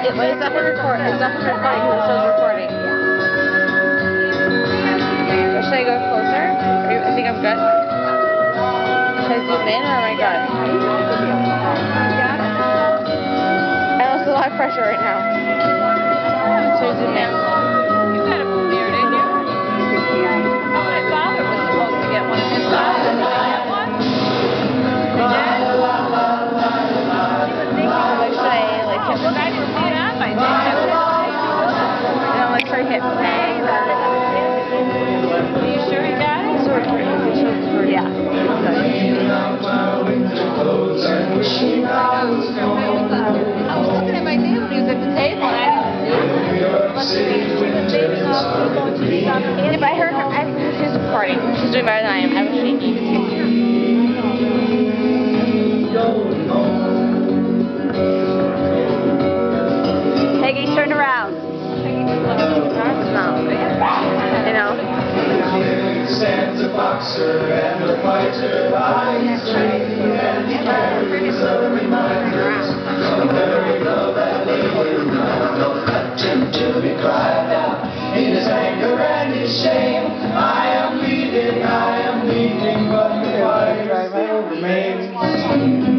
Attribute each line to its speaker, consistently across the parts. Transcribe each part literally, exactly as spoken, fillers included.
Speaker 1: It, well, it's definitely recording. It's definitely recording because it shows recording. Or should I go closer? Are you, I think I'm good. Should I zoom in or am I good? I know it's a lot of pressure right now. Should I zoom in?
Speaker 2: You had a beard, didn't you? Oh, my father was supposed to get one of his daughters. Did he get one? He did?
Speaker 1: Like, should I, like, hit
Speaker 2: Well, I didn't see that. I think that was...
Speaker 1: You know, like, should I hit play or...
Speaker 2: Are you sure you got it?
Speaker 1: Sort of recording. It shows recording. Yeah.
Speaker 2: I was looking at my neighbor. He was at the table and I didn't see him. She was making off. She was going to the other.
Speaker 1: And if I heard her, I, she's recording. She's doing better than I am. I was shaky.
Speaker 3: Peggy, turn around.
Speaker 1: No. You know?
Speaker 4: Stands a boxer and a fighter by his trade, and he carries a reminder of the very love that lay him down. Don't let him to be cried out in his anger and his shame. I am leaving, I am leaving, but the fire still remains.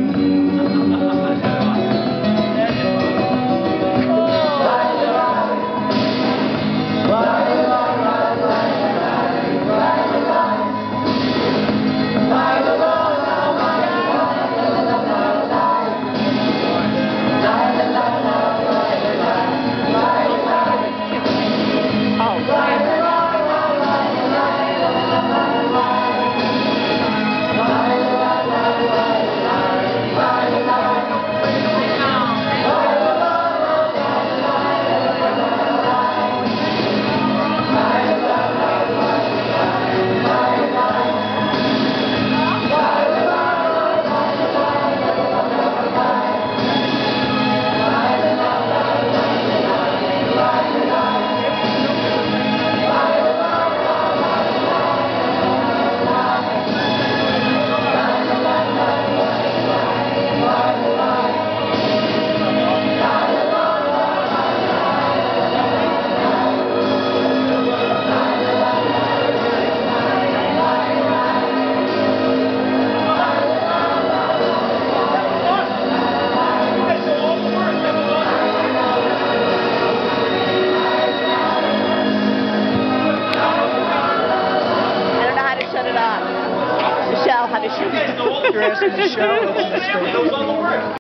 Speaker 3: Michelle, how to shoot.
Speaker 4: You're asking Michelle.